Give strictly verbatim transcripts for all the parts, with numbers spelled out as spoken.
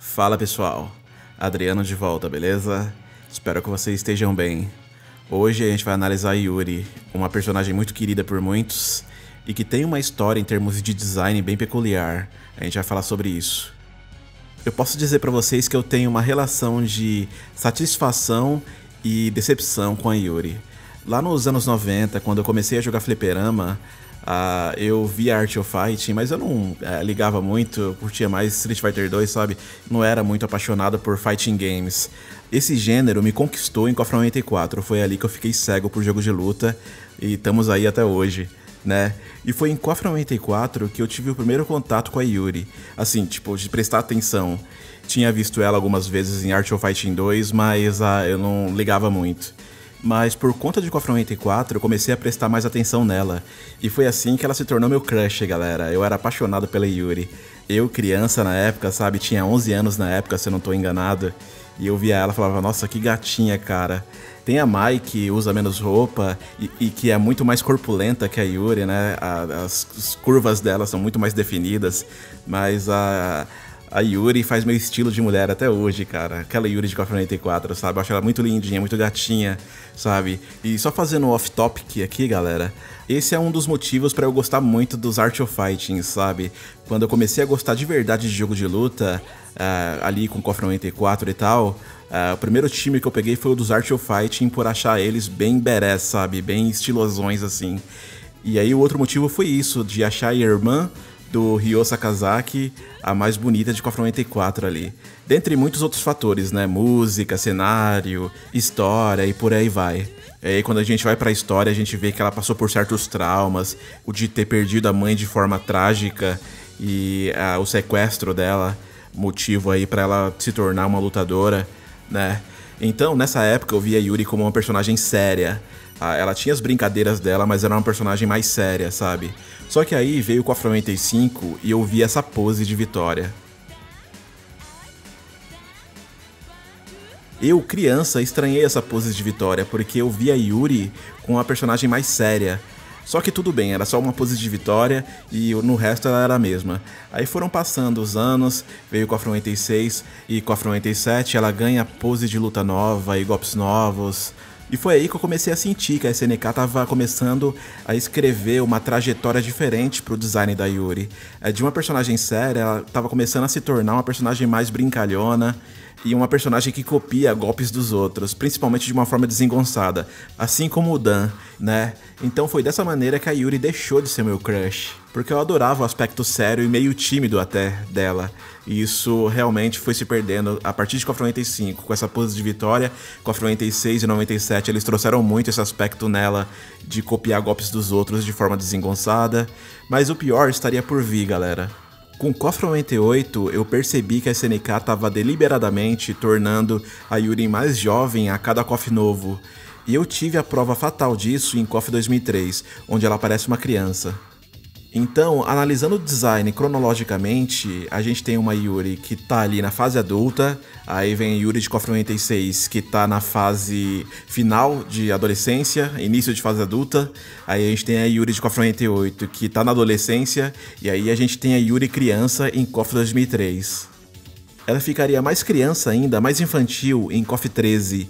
Fala pessoal, Adriano de volta, beleza? Espero que vocês estejam bem. Hoje a gente vai analisar a Yuri, uma personagem muito querida por muitos e que tem uma história em termos de design bem peculiar. A gente vai falar sobre isso. Eu posso dizer pra vocês que eu tenho uma relação de satisfação e decepção com a Yuri. Lá nos anos noventa, quando eu comecei a jogar fliperama, Uh, eu via Art of Fighting, mas eu não uh, ligava muito, eu curtia mais Street Fighter dois, sabe? Não era muito apaixonado por fighting games. Esse gênero me conquistou em KOF noventa e quatro, foi ali que eu fiquei cego por jogos de luta e estamos aí até hoje, né? E foi em KOF noventa e quatro que eu tive o primeiro contato com a Yuri, assim, tipo, de prestar atenção. Tinha visto ela algumas vezes em Art of Fighting dois, mas uh, eu não ligava muito. Mas por conta de KOF noventa e quatro eu comecei a prestar mais atenção nela. E foi assim que ela se tornou meu crush, galera. Eu era apaixonado pela Yuri. Eu, criança na época, sabe, tinha onze anos na época, se eu não tô enganado. E eu via ela e falava, nossa, que gatinha, cara. Tem a Mai, que usa menos roupa e, e que é muito mais corpulenta que a Yuri, né? A, as, as curvas dela são muito mais definidas. Mas a... A Yuri faz meu estilo de mulher até hoje, cara. Aquela Yuri de KOF noventa e quatro, sabe? Eu acho ela muito lindinha, muito gatinha, sabe? E só fazendo um off-topic aqui, galera. Esse é um dos motivos pra eu gostar muito dos Art of Fighting, sabe? Quando eu comecei a gostar de verdade de jogo de luta, uh, ali com KOF noventa e quatro e tal, uh, o primeiro time que eu peguei foi o dos Art of Fighting por achar eles bem badass, sabe? Bem estilosões, assim. E aí o outro motivo foi isso, de achar a irmã do Ryo Sakazaki, a mais bonita de KOF noventa e quatro ali. Dentre muitos outros fatores, né? Música, cenário, história e por aí vai. E aí quando a gente vai pra história, a gente vê que ela passou por certos traumas, o de ter perdido a mãe de forma trágica e ah, o sequestro dela, motivo aí pra ela se tornar uma lutadora, né? Então, nessa época eu via a Yuri como uma personagem séria. Ah, ela tinha as brincadeiras dela, mas era uma personagem mais séria, sabe? Só que aí veio o KOF noventa e cinco e eu vi essa pose de vitória. Eu, criança, estranhei essa pose de vitória, porque eu vi a Yuri com uma personagem mais séria. Só que tudo bem, era só uma pose de vitória e no resto ela era a mesma. Aí foram passando os anos, veio o KOF noventa e seis e KOF noventa e sete, ela ganha pose de luta nova e golpes novos. E foi aí que eu comecei a sentir que a S N K tava começando a escrever uma trajetória diferente pro design da Yuri. De uma personagem séria, ela tava começando a se tornar uma personagem mais brincalhona e uma personagem que copia golpes dos outros, principalmente de uma forma desengonçada, assim como o Dan, né? Então foi dessa maneira que a Yuri deixou de ser meu crush, porque eu adorava o aspecto sério e meio tímido até dela. E isso realmente foi se perdendo a partir de KOF noventa e cinco, com essa pose de vitória. KOF noventa e seis e noventa e sete eles trouxeram muito esse aspecto nela de copiar golpes dos outros de forma desengonçada. Mas o pior estaria por vir, galera. Com KOF noventa e oito, eu percebi que a S N K estava deliberadamente tornando a Yuri mais jovem a cada KOF novo. E eu tive a prova fatal disso em KOF dois mil e três, onde ela parece uma criança. Então, analisando o design cronologicamente, a gente tem uma Yuri que tá ali na fase adulta, aí vem a Yuri de KOF noventa e seis que tá na fase final de adolescência, início de fase adulta, aí a gente tem a Yuri de KOF noventa e oito que tá na adolescência, e aí a gente tem a Yuri criança em KOF dois mil e três. Ela ficaria mais criança ainda, mais infantil em KOF treze,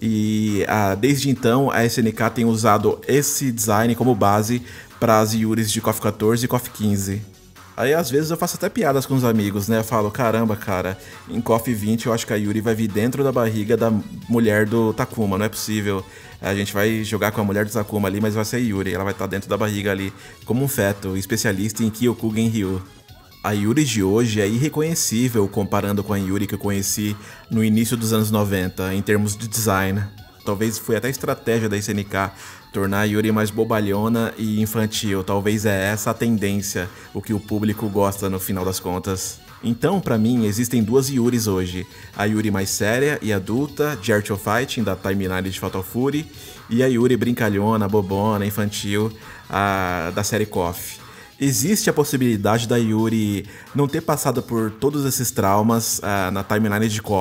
e ah, desde então a S N K tem usado esse design como base para as Yuris de KOF quatorze e KOF quinze. Aí às vezes eu faço até piadas com os amigos, né? Eu falo, caramba, cara, em KOF vinte eu acho que a Yuri vai vir dentro da barriga da mulher do Takuma, não é possível. A gente vai jogar com a mulher do Takuma ali, mas vai ser a Yuri, ela vai estar dentro da barriga ali, como um feto, especialista em Kyokugen Ryu. A Yuri de hoje é irreconhecível comparando com a Yuri que eu conheci no início dos anos noventa, em termos de design. Talvez foi até estratégia da S N K tornar a Yuri mais bobalhona e infantil. Talvez é essa a tendência, o que o público gosta no final das contas. Então, pra mim, existem duas Yuris hoje. A Yuri mais séria e adulta, de Art of Fighting, da timeline de Fatal Fury, e a Yuri brincalhona, bobona, infantil, a, da série KOF. Existe a possibilidade da Yuri não ter passado por todos esses traumas uh, na timeline de KOF.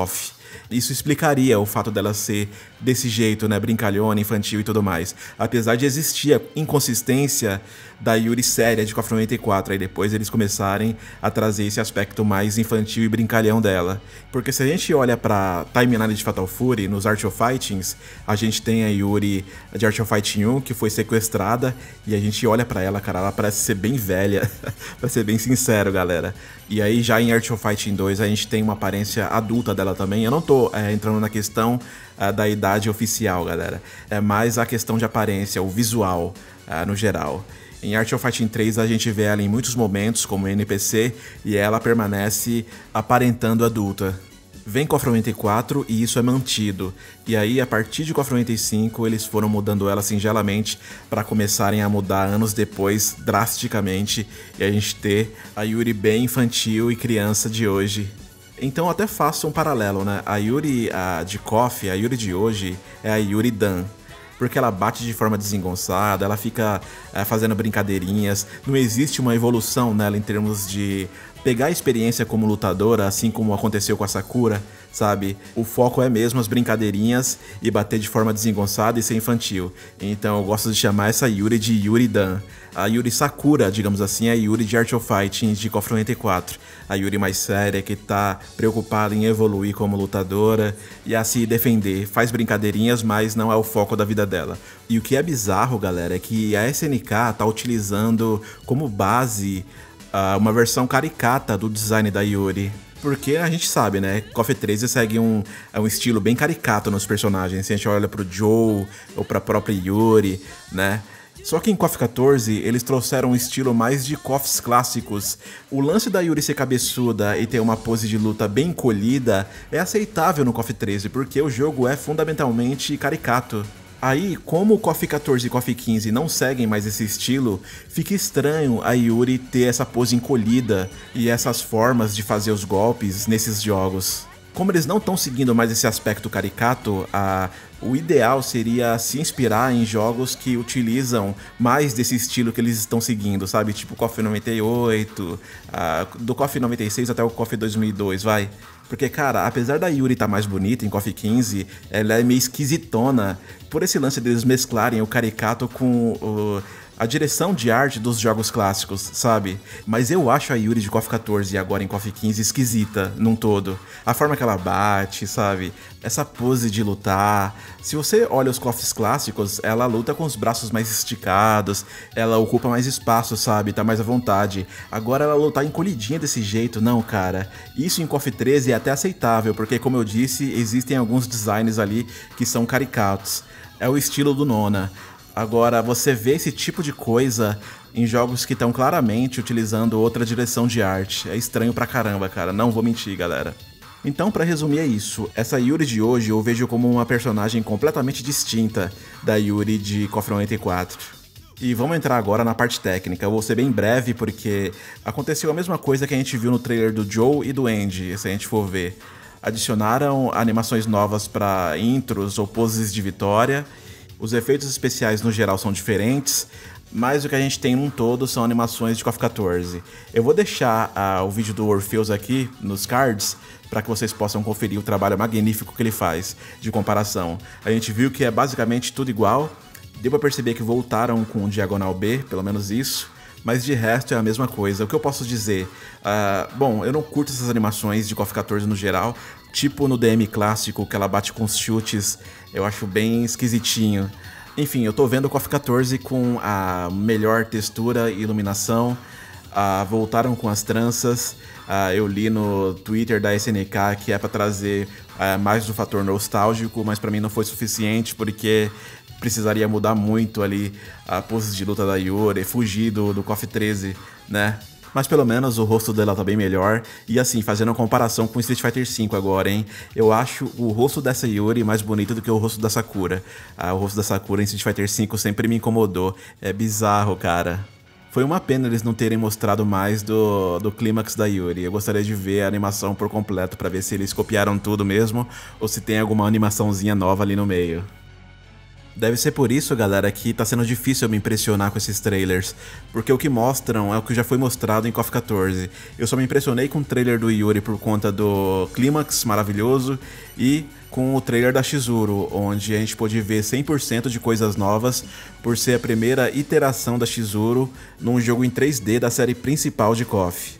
Isso explicaria o fato dela ser desse jeito, né, brincalhona, infantil e tudo mais. Apesar de existir a inconsistência da Yuri séria de KOF noventa e quatro, aí depois eles começarem a trazer esse aspecto mais infantil e brincalhão dela. Porque se a gente olha pra timeline de Fatal Fury, nos Art of Fightings, a gente tem a Yuri de Art of Fighting um, que foi sequestrada, e a gente olha pra ela, cara, ela parece ser bem velha, pra ser bem sincero, galera. E aí já em Art of Fighting dois a gente tem uma aparência adulta dela também. Eu não tô é, entrando na questão é, da idade oficial, galera. É mais a questão de aparência, o visual, é, no geral. Em Art of Fighting três a gente vê ela em muitos momentos como N P C e ela permanece aparentando adulta. Vem KOF noventa e quatro e isso é mantido. E aí, a partir de KOF noventa e cinco, eles foram mudando ela singelamente para começarem a mudar anos depois, drasticamente, e a gente ter a Yuri bem infantil e criança de hoje. Então eu até faço um paralelo, né? A Yuri a de KOF, a Yuri de hoje, é a Yuri Dan. Porque ela bate de forma desengonçada, ela fica é, fazendo brincadeirinhas, não existe uma evolução nela em termos de pegar a experiência como lutadora, assim como aconteceu com a Sakura, sabe? O foco é mesmo as brincadeirinhas e bater de forma desengonçada e ser infantil. Então eu gosto de chamar essa Yuri de Yuri Dan. A Yuri Sakura, digamos assim, é a Yuri de Art of Fighting de KOF noventa e quatro. A Yuri mais séria, que tá preocupada em evoluir como lutadora e a se defender. Faz brincadeirinhas, mas não é o foco da vida dela. E o que é bizarro, galera, é que a S N K tá utilizando como base uh, uma versão caricata do design da Yuri. Porque a gente sabe, né, KOF treze segue um, um estilo bem caricato nos personagens. Se a gente olha pro Joe ou pra própria Yuri, né? Só que em KOF quatorze eles trouxeram um estilo mais de KOFs clássicos. O lance da Yuri ser cabeçuda e ter uma pose de luta bem encolhida é aceitável no KOF treze, porque o jogo é fundamentalmente caricato. Aí, como o KOF quatorze e KOF quinze não seguem mais esse estilo, fica estranho a Yuri ter essa pose encolhida e essas formas de fazer os golpes nesses jogos. Como eles não estão seguindo mais esse aspecto caricato, a... o ideal seria se inspirar em jogos que utilizam mais desse estilo que eles estão seguindo, sabe? Tipo KOF noventa e oito, a... do KOF noventa e seis até o KOF dois mil e dois, vai. Porque, cara, apesar da Yuri estar tá mais bonita em KOF quinze, ela é meio esquisitona por esse lance deles mesclarem o caricato com o... a direção de arte dos jogos clássicos, sabe? Mas eu acho a Yuri de KOF quatorze e agora em KOF quinze esquisita num todo. A forma que ela bate, sabe? Essa pose de lutar. Se você olha os KOFs clássicos, ela luta com os braços mais esticados, ela ocupa mais espaço, sabe? Tá mais à vontade. Agora ela lutar encolhidinha desse jeito, não, cara. Isso em KOF treze é até aceitável, porque como eu disse, existem alguns designs ali que são caricatos. É o estilo do Nona. Agora, você vê esse tipo de coisa em jogos que estão claramente utilizando outra direção de arte. É estranho pra caramba, cara. Não vou mentir, galera. Então, pra resumir é isso. Essa Yuri de hoje eu vejo como uma personagem completamente distinta da Yuri de KOF noventa e quatro. E vamos entrar agora na parte técnica. Eu vou ser bem breve porque aconteceu a mesma coisa que a gente viu no trailer do Joe e do Andy, se a gente for ver. Adicionaram animações novas pra intros ou poses de vitória. Os efeitos especiais no geral são diferentes, mas o que a gente tem num todo são animações de KOF quatorze. Eu vou deixar uh, o vídeo do Orpheus aqui nos cards, para que vocês possam conferir o trabalho magnífico que ele faz de comparação. A gente viu que é basicamente tudo igual, deu pra perceber que voltaram com o Diagonal B, pelo menos isso, mas de resto é a mesma coisa. O que eu posso dizer? Uh, bom, eu não curto essas animações de KOF quatorze no geral, tipo no D M clássico, que ela bate com os chutes, eu acho bem esquisitinho. Enfim, eu tô vendo o KOF quatorze com a melhor textura e iluminação, uh, voltaram com as tranças, uh, eu li no Twitter da S N K que é pra trazer uh, mais do fator nostálgico, mas pra mim não foi suficiente porque precisaria mudar muito ali a pose de luta da Yuri, fugir do, do KOF treze, né? Mas pelo menos o rosto dela tá bem melhor. E assim, fazendo uma comparação com Street Fighter cinco agora, hein? Eu acho o rosto dessa Yuri mais bonito do que o rosto da Sakura. Ah, o rosto da Sakura em Street Fighter cinco sempre me incomodou. É bizarro, cara. Foi uma pena eles não terem mostrado mais do, do clímax da Yuri. Eu gostaria de ver a animação por completo pra ver se eles copiaram tudo mesmo ou se tem alguma animaçãozinha nova ali no meio. Deve ser por isso, galera, que tá sendo difícil eu me impressionar com esses trailers, porque o que mostram é o que já foi mostrado em KOF quatorze. Eu só me impressionei com o trailer do Yuri por conta do clímax maravilhoso e com o trailer da Chizuru, onde a gente pôde ver cem por cento de coisas novas por ser a primeira iteração da Chizuru num jogo em três D da série principal de KOF.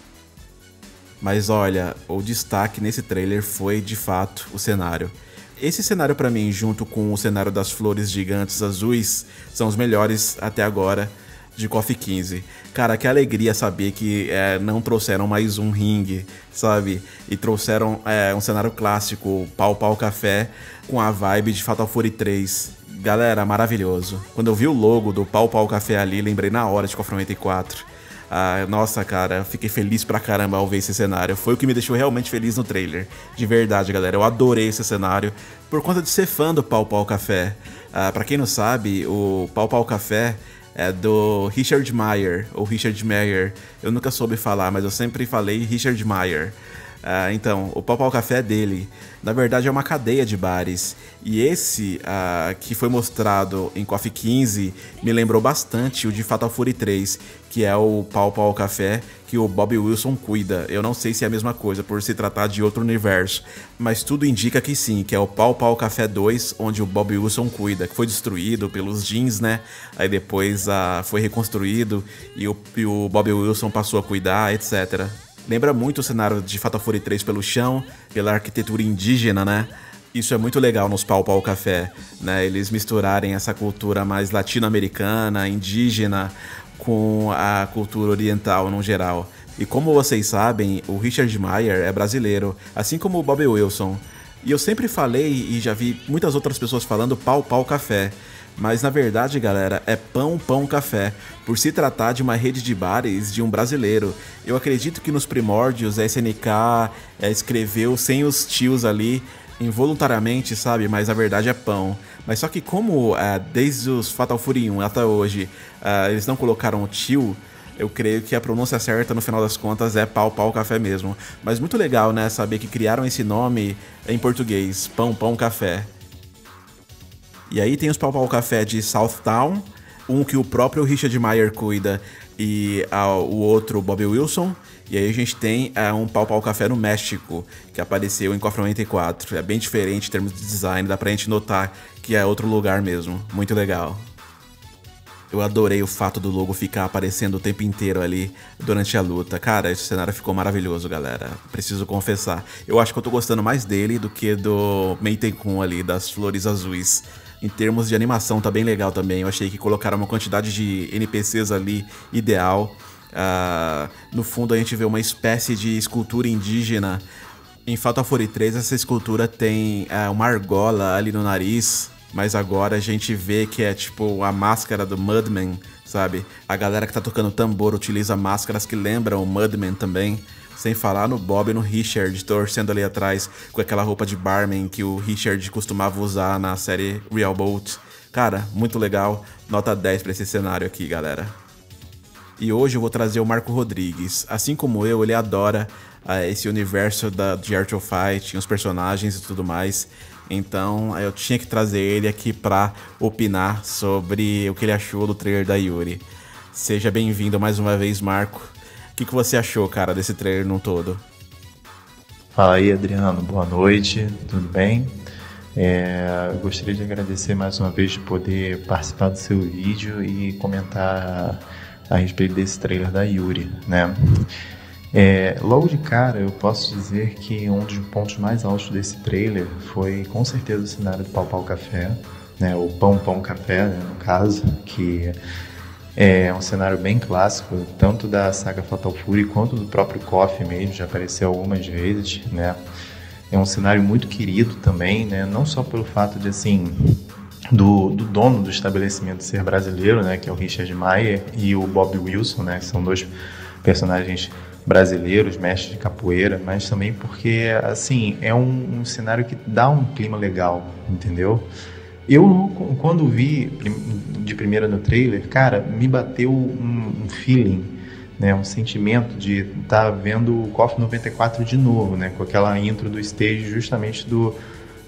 Mas olha, o destaque nesse trailer foi, de fato, o cenário. Esse cenário pra mim, junto com o cenário das flores gigantes azuis, são os melhores até agora de KOF quinze. Cara, que alegria saber que é, não trouxeram mais um ringue, sabe? E trouxeram é, um cenário clássico, Pau Pau Café, com a vibe de Fatal Fury três. Galera, maravilhoso. Quando eu vi o logo do Pau Pau Café ali, lembrei na hora de KOF noventa e quatro. Ah, nossa, cara, fiquei feliz pra caramba ao ver esse cenário. Foi o que me deixou realmente feliz no trailer. De verdade, galera, eu adorei esse cenário por conta de ser fã do Pau Pau Café. Ah, pra quem não sabe, o Pau Pau Café é do Richard Meyer, ou Richard Meyer. Eu nunca soube falar, mas eu sempre falei Richard Meyer. Ah, então, o Pau Pau Café é dele. Na verdade é uma cadeia de bares. E esse ah, que foi mostrado em KOF quinze me lembrou bastante o de Fatal Fury três, que é o Pau Pau Café que o Bob Wilson cuida. Eu não sei se é a mesma coisa por se tratar de outro universo, mas tudo indica que sim, que é o Pau Pau Café dois, onde o Bob Wilson cuida, que foi destruído pelos jeans, né? Aí depois ah, foi reconstruído e o, e o Bob Wilson passou a cuidar, etcétera. Lembra muito o cenário de Fatal Fury três pelo chão, pela arquitetura indígena, né? Isso é muito legal nos Pau Pau Café, né? Eles misturarem essa cultura mais latino-americana, indígena, com a cultura oriental no geral. E como vocês sabem, o Richard Meyer é brasileiro, assim como o Bob Wilson. E eu sempre falei, e já vi muitas outras pessoas falando Pau Pau Café. Mas na verdade, galera, é Pão Pão Café, por se tratar de uma rede de bares de um brasileiro. Eu acredito que nos primórdios a S N K é, escreveu sem os tios ali, involuntariamente, sabe? Mas a verdade é pão. Mas só que como é, desde os Fatal Fury um até hoje é, eles não colocaram o tio, eu creio que a pronúncia certa no final das contas é Pau Pau Café mesmo. Mas muito legal, né, saber que criaram esse nome em português, Pão Pão Café. E aí tem os Pau Pau Café de Southtown, um que o próprio Richard Meyer cuida e a, o outro Bob Wilson. E aí a gente tem a, um Pau Pau Café no México, que apareceu em KOF noventa e quatro. É bem diferente em termos de design, dá pra gente notar que é outro lugar mesmo. Muito legal. Eu adorei o fato do logo ficar aparecendo o tempo inteiro ali durante a luta. Cara, esse cenário ficou maravilhoso, galera. Preciso confessar. Eu acho que eu tô gostando mais dele do que do Meitenkun ali, das flores azuis. Em termos de animação tá bem legal também. Eu achei que colocaram uma quantidade de N P Cs ali ideal. Uh, no fundo a gente vê uma espécie de escultura indígena. Em Fatal Fury três essa escultura tem uh, uma argola ali no nariz. Mas agora a gente vê que é tipo a máscara do Mudman, sabe? A galera que tá tocando tambor utiliza máscaras que lembram o Mudman também. Sem falar no Bob e no Richard torcendo ali atrás com aquela roupa de barman que o Richard costumava usar na série Real Boat. Cara, muito legal. Nota dez pra esse cenário aqui, galera. E hoje eu vou trazer o Marco Rodrigues. Assim como eu, ele adora uh, esse universo da, de Art of Fight, os personagens e tudo mais. Então eu tinha que trazer ele aqui pra opinar sobre o que ele achou do trailer da Yuri. Seja bem-vindo mais uma vez, Marco. O que, que você achou, cara, desse trailer no todo? Fala aí, Adriano. Boa noite, tudo bem? É, eu gostaria de agradecer mais uma vez de poder participar do seu vídeo e comentar a respeito desse trailer da Yuri, né? É, logo de cara eu posso dizer que um dos pontos mais altos desse trailer foi com certeza o cenário do Pau Pau Café, né? O Pão Pão Café, né, no caso, que é um cenário bem clássico, tanto da saga Fatal Fury quanto do próprio KOF mesmo, já apareceu algumas vezes, né? É um cenário muito querido também, né? Não só pelo fato de, assim, do, do dono do estabelecimento ser brasileiro, né? Que é o Richard Meyer, e o Bob Wilson, né? Que são dois personagens brasileiros, mestres de capoeira, mas também porque, assim, é um, um cenário que dá um clima legal, entendeu? Eu, quando vi de primeira no trailer, cara, me bateu um, um feeling, né, um sentimento de estar tá vendo o KOF noventa e quatro de novo, né, com aquela intro do stage justamente do,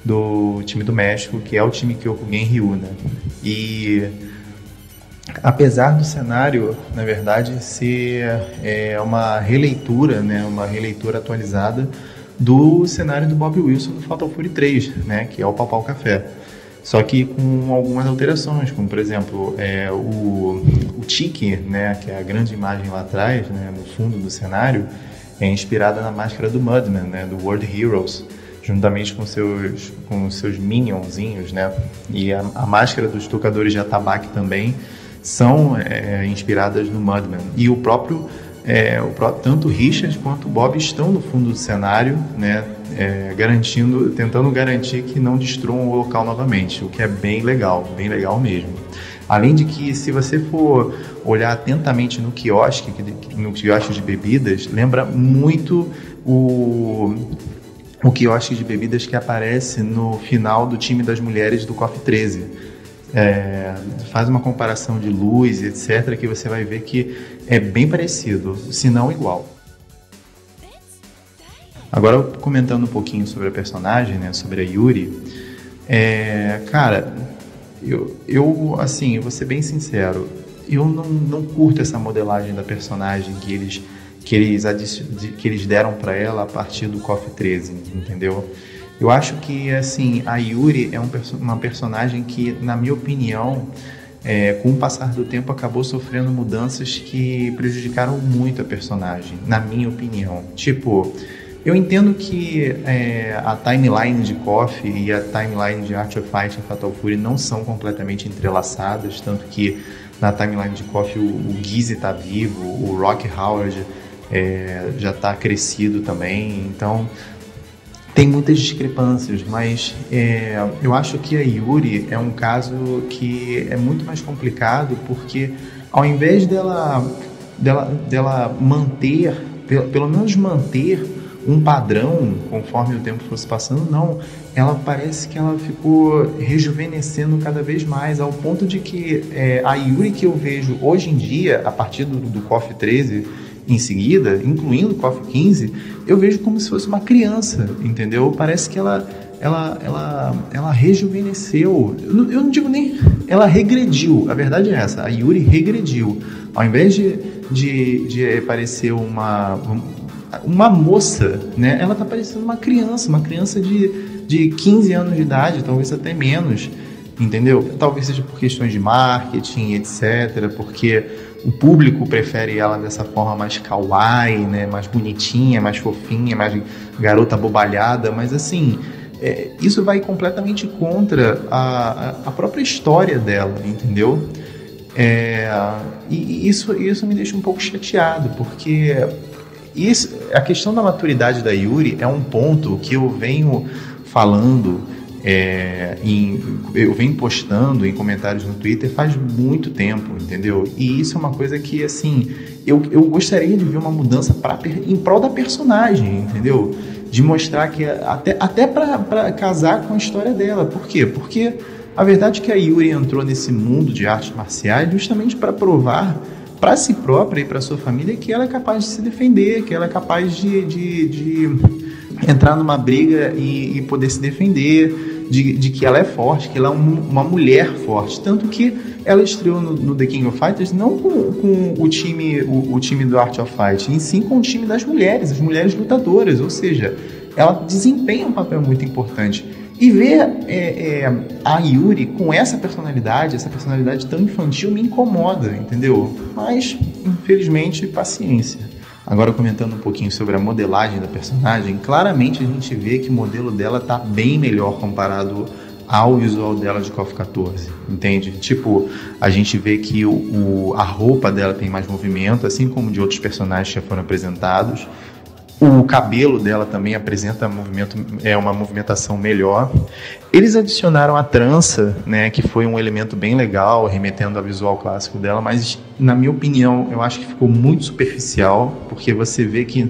do time do México, que é o time Kyokugen Ryu, né? E apesar do cenário, na verdade, ser é, uma releitura, né, uma releitura atualizada do cenário do Bob Wilson do Fatal Fury três, né, que é o Papau Café. Só que com algumas alterações, como por exemplo, é, o, o Tiki, né, que é a grande imagem lá atrás, né, no fundo do cenário, é inspirada na máscara do Mudman, né, do World Heroes, juntamente com seus, com seus minionzinhos, né, e a, a máscara dos tocadores de atabaque também são é, inspiradas no Mudman. E o próprio, é, o próprio, tanto o Richard quanto o Bob estão no fundo do cenário, né, é, garantindo, tentando garantir que não destruam o local novamente, o que é bem legal, bem legal mesmo. Além de que, se você for olhar atentamente no quiosque, no quiosque de bebidas, lembra muito o, o quiosque de bebidas que aparece no final do time das mulheres do KOF treze. É, faz uma comparação de luz, etcétera, que você vai ver que é bem parecido, se não igual. Agora, comentando um pouquinho sobre a personagem, né, sobre a Yuri, é, cara, eu, eu, assim, eu vou ser bem sincero, eu não, não curto essa modelagem da personagem que eles, que eles, que eles deram para ela a partir do KOF treze, entendeu? Eu acho que, assim, a Yuri é um, uma personagem que, na minha opinião, é, com o passar do tempo, acabou sofrendo mudanças que prejudicaram muito a personagem, na minha opinião. Tipo, eu entendo que é, a timeline de KOF e a timeline de Art of Fight e Fatal Fury não são completamente entrelaçadas, tanto que na timeline de KOF o, o Gizzy tá vivo, o Rock Howard é, já tá crescido também, então tem muitas discrepâncias, mas é, eu acho que a Yuri é um caso que é muito mais complicado, porque ao invés dela, dela, dela manter, pelo, pelo menos manter um padrão conforme o tempo fosse passando, não, ela parece que ela ficou rejuvenescendo cada vez mais, ao ponto de que é, a Yuri que eu vejo hoje em dia, a partir do, do KOF treze em seguida, incluindo o KOF quinze, eu vejo como se fosse uma criança, entendeu? Parece que ela, ela, ela, ela rejuvenesceu. Eu não, eu não digo nem... Ela regrediu. A verdade é essa. A Yuri regrediu. Ao invés de, de, de parecer uma, uma moça, né? Ela tá parecendo uma criança. Uma criança de, de quinze anos de idade, talvez até menos. Entendeu? Talvez seja por questões de marketing, etcétera. Porque o público prefere ela dessa forma mais kawaii, né? Mais bonitinha, mais fofinha, mais garota bobalhada, mas assim, é, isso vai completamente contra a, a própria história dela, entendeu? É, e isso, isso me deixa um pouco chateado, porque isso, a questão da maturidade da Yuri é um ponto que eu venho falando, É, em, eu venho postando em comentários no Twitter faz muito tempo, entendeu? E isso é uma coisa que, assim, eu, eu gostaria de ver uma mudança pra, em prol da personagem, entendeu? De mostrar que, até, até para casar com a história dela. Por quê? Porque a verdade é que a Yuri entrou nesse mundo de artes marciais justamente para provar para si própria e para sua família que ela é capaz de se defender, que ela é capaz de, de, de entrar numa briga e, e poder se defender, de, de que ela é forte, que ela é um, uma mulher forte. Tanto que ela estreou no, no The King of Fighters não com, com o, time, o, o time do Art of Fight, e sim com o time das mulheres, as mulheres lutadoras, ou seja, ela desempenha um papel muito importante. E ver é, é, a Yuri com essa personalidade, essa personalidade tão infantil, me incomoda, entendeu? Mas, infelizmente, paciência. Agora, comentando um pouquinho sobre a modelagem da personagem, claramente a gente vê que o modelo dela tá bem melhor comparado ao visual dela de KOF quatorze, entende? Tipo, a gente vê que o, o, a roupa dela tem mais movimento, assim como de outros personagens que já foram apresentados. O cabelo dela também apresenta movimento, é uma movimentação melhor. Eles adicionaram a trança, né, que foi um elemento bem legal, remetendo ao visual clássico dela, mas, na minha opinião, eu acho que ficou muito superficial, porque você vê que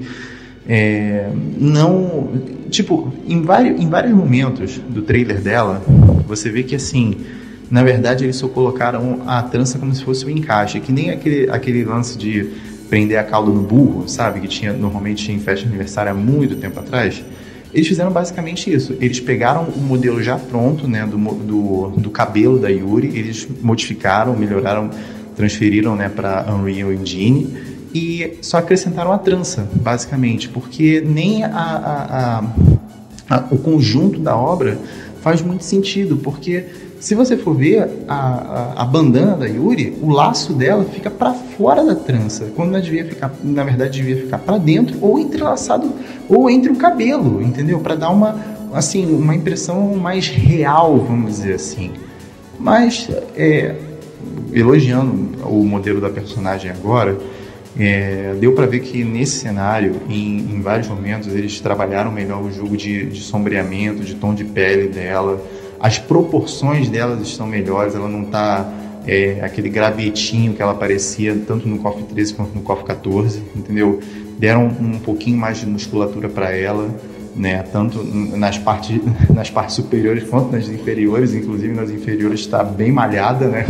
é, não... Tipo, em vários, em vários momentos do trailer dela, você vê que, assim, na verdade, eles só colocaram a trança como se fosse um encaixe, que nem aquele, aquele lance de prender a cauda no burro, sabe? Que tinha, normalmente tinha em festa de aniversário há muito tempo atrás. Eles fizeram basicamente isso. Eles pegaram o modelo já pronto, né, do, do, do cabelo da Yuri, eles modificaram, melhoraram, transferiram, né, para Unreal Engine e só acrescentaram a trança, basicamente, porque nem a, a, a, a, o conjunto da obra faz muito sentido, porque se você for ver a, a, a bandana da Yuri, o laço dela fica para fora da trança, quando ela devia ficar, na verdade, devia ficar para dentro ou entrelaçado ou entre o cabelo, entendeu? Para dar uma, assim, uma impressão mais real, vamos dizer assim. Mas, é, elogiando o modelo da personagem agora, é, deu para ver que nesse cenário, em, em vários momentos, eles trabalharam melhor o jogo de, de sombreamento, de tom de pele dela. As proporções delas estão melhores, ela não está é, aquele gravetinho que ela parecia tanto no KOF treze quanto no KOF quatorze, entendeu? Deram um pouquinho mais de musculatura para ela, né? Tanto nas partes, nas partes superiores quanto nas inferiores, inclusive nas inferiores está bem malhada, né?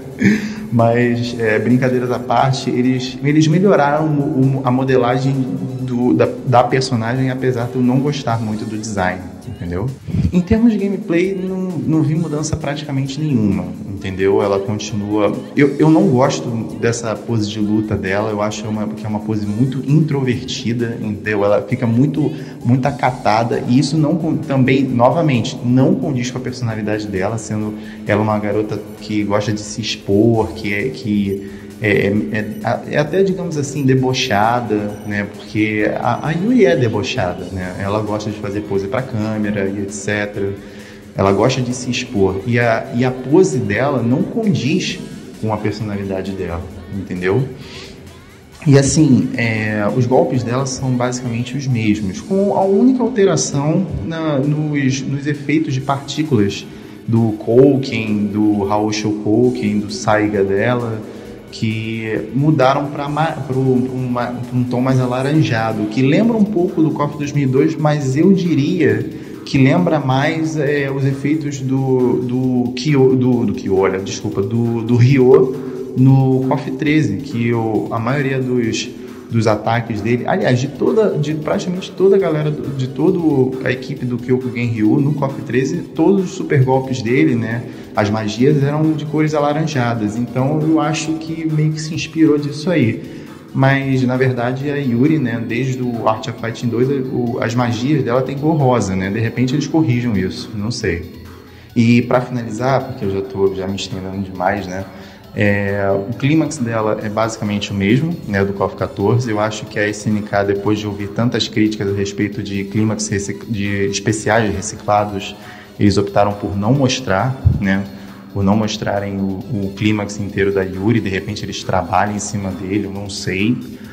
Mas, é, brincadeiras à parte, eles, eles melhoraram o, o, a modelagem do, da, da personagem, apesar de eu não gostar muito do design, entendeu? Em termos de gameplay, não, não vi mudança praticamente nenhuma, entendeu? Ela continua... Eu, eu não gosto dessa pose de luta dela, eu acho uma, que é uma pose muito introvertida, entendeu? Ela fica muito, muito acatada, e isso não, também, novamente, não condiz com a personalidade dela, sendo ela uma garota que gosta de se expor, que é... Que, É, é, é até, digamos assim, debochada, né? Porque a, a Yuri é debochada, né? Ela gosta de fazer pose para câmera e etcétera. Ela gosta de se expor. E a, e a pose dela não condiz com a personalidade dela, entendeu? E assim, é, os golpes dela são basicamente os mesmos, com a única alteração na, nos, nos efeitos de partículas do Kouken, do Raoul Kouken, do Saiga dela, que mudaram para um, um tom mais alaranjado, que lembra um pouco do KOF dois mil e dois, mas eu diria que lembra mais é, os efeitos do do Kyo, do, do Kyo, olha, desculpa, do, do Ryo no KOF treze, que o, a maioria dos, dos ataques dele, aliás, de toda, de praticamente toda a galera, de toda a equipe do Kyokugen Ryu no KOF treze, todos os super golpes dele, né, as magias eram de cores alaranjadas, então eu acho que meio que se inspirou disso aí. Mas na verdade a Yuri, né, desde o Art of Fighting dois, o, as magias dela tem cor rosa, né, de repente eles corrijam isso, não sei. E para finalizar, porque eu já estou já me estendendo demais, né, É, o clímax dela é basicamente o mesmo, né, do KOF quatorze. Eu acho que a S N K, depois de ouvir tantas críticas a respeito de clímax de especiais reciclados, eles optaram por não mostrar, né, por não mostrarem o, o clímax inteiro da Yuri. De repente eles trabalham em cima dele, eu não sei,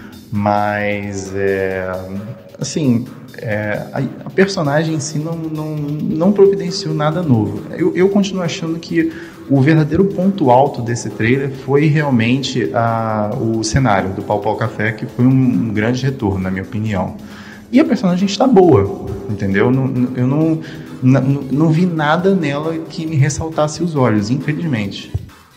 mas é, assim, é, a, a personagem em si não, não, não providenciou nada novo. Eu, eu continuo achando que o verdadeiro ponto alto desse trailer foi realmente a, o cenário do Pau Pau Café, que foi um, um grande retorno, na minha opinião. E a personagem está boa, entendeu? Não, eu não, não, não vi nada nela que me ressaltasse os olhos, infelizmente.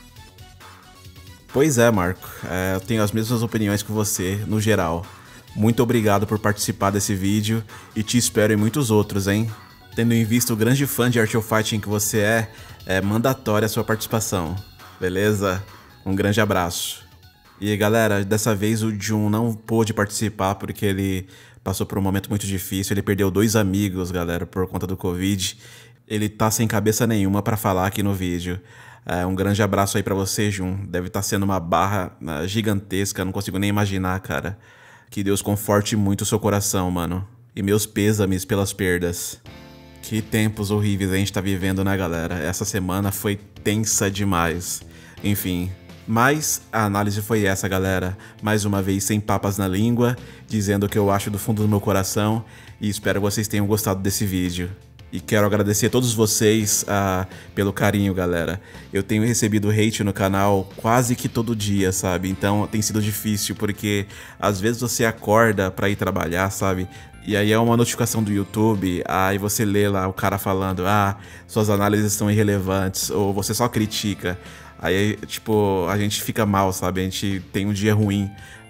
Pois é, Marco. É, eu tenho as mesmas opiniões que você, no geral. Muito obrigado por participar desse vídeo e te espero em muitos outros, hein? Tendo em vista o grande fã de Art of Fighting que você é, é mandatória a sua participação, beleza? Um grande abraço. E galera, dessa vez o Jun não pôde participar porque ele passou por um momento muito difícil, ele perdeu dois amigos, galera, por conta do Covid. Ele tá sem cabeça nenhuma pra falar aqui no vídeo. É, um grande abraço aí pra você, Jun. Deve estar sendo uma barra uh, gigantesca, não consigo nem imaginar, cara. Que Deus conforte muito o seu coração, mano. E meus pêsames pelas perdas. Que tempos horríveis a gente tá vivendo, né, galera? Essa semana foi tensa demais. Enfim, mas a análise foi essa, galera. Mais uma vez, sem papas na língua, dizendo o que eu acho do fundo do meu coração. E espero que vocês tenham gostado desse vídeo. E quero agradecer a todos vocês uh, pelo carinho, galera. Eu tenho recebido hate no canal quase que todo dia, sabe? Então tem sido difícil, porque às vezes você acorda pra ir trabalhar, sabe? E aí é uma notificação do YouTube, aí você lê lá o cara falando, ah, suas análises são irrelevantes, ou você só critica. Aí, tipo, a gente fica mal, sabe? A gente tem um dia ruim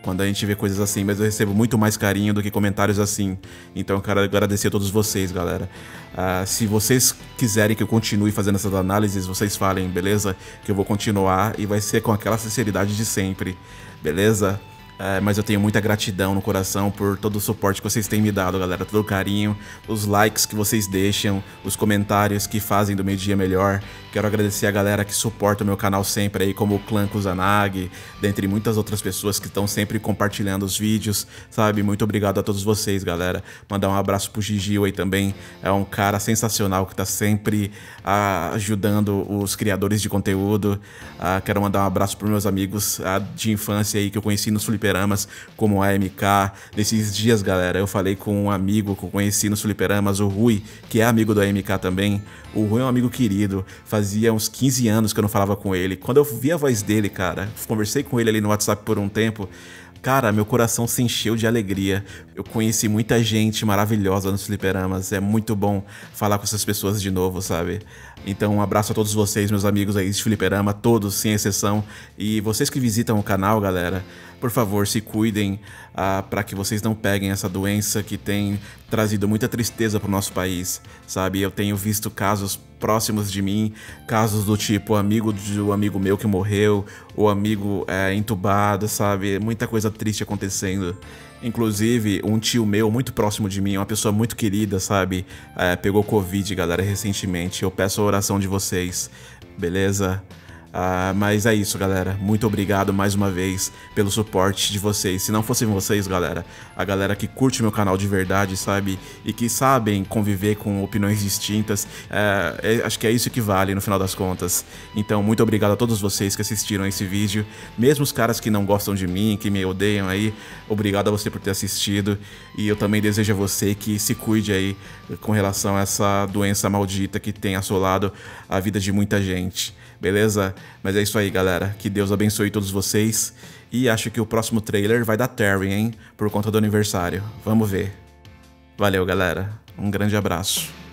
quando a gente vê coisas assim, mas eu recebo muito mais carinho do que comentários assim. Então eu quero agradecer a todos vocês, galera. Uh, se vocês quiserem que eu continue fazendo essas análises, vocês falem, beleza? Que eu vou continuar e vai ser com aquela sinceridade de sempre, beleza? É, mas eu tenho muita gratidão no coração por todo o suporte que vocês têm me dado, galera. Todo o carinho, os likes que vocês deixam, os comentários que fazem do Meio Dia Melhor. Quero agradecer a galera que suporta o meu canal sempre aí, como o Clã Kusanagi, dentre muitas outras pessoas que estão sempre compartilhando os vídeos, sabe? Muito obrigado a todos vocês, galera. Mandar um abraço pro Gigio aí também. É um cara sensacional que tá sempre ah, ajudando os criadores de conteúdo. Ah, quero mandar um abraço pros meus amigos ah, de infância aí que eu conheci nos fliperamas, como a M K. Nesses dias, galera, eu falei com um amigo que eu conheci nos fliperamas, o Rui, que é amigo do A M K também. O Rui é um amigo querido, fazia uns quinze anos que eu não falava com ele. Quando eu vi a voz dele, cara, conversei com ele ali no WhatsApp por um tempo, cara, meu coração se encheu de alegria. Eu conheci muita gente maravilhosa nos fliperamas. É muito bom falar com essas pessoas de novo, sabe? Então um abraço a todos vocês, meus amigos aí de fliperama, todos, sem exceção. E vocês que visitam o canal, galera, por favor, se cuidem ah, para que vocês não peguem essa doença que tem trazido muita tristeza para o nosso país, sabe? Eu tenho visto casos próximos de mim, casos do tipo amigo de um amigo meu que morreu, ou amigo é, entubado, sabe? Muita coisa triste acontecendo. Inclusive, um tio meu muito próximo de mim, uma pessoa muito querida, sabe? É, pegou Covid, galera, recentemente. Eu peço a oração de vocês, beleza? Uh, mas é isso, galera. Muito obrigado mais uma vez pelo suporte de vocês. Se não fossem vocês, galera, a galera que curte meu canal de verdade, sabe? E que sabem conviver com opiniões distintas, uh, é, acho que é isso que vale no final das contas. Então, muito obrigado a todos vocês que assistiram esse vídeo. Mesmo os caras que não gostam de mim, que me odeiam aí, obrigado a você por ter assistido. E eu também desejo a você que se cuide aí com relação a essa doença maldita que tem assolado a vida de muita gente. Beleza? Mas é isso aí, galera. Que Deus abençoe todos vocês. E acho que o próximo trailer vai dar Terry, hein? Por conta do aniversário. Vamos ver. Valeu, galera. Um grande abraço.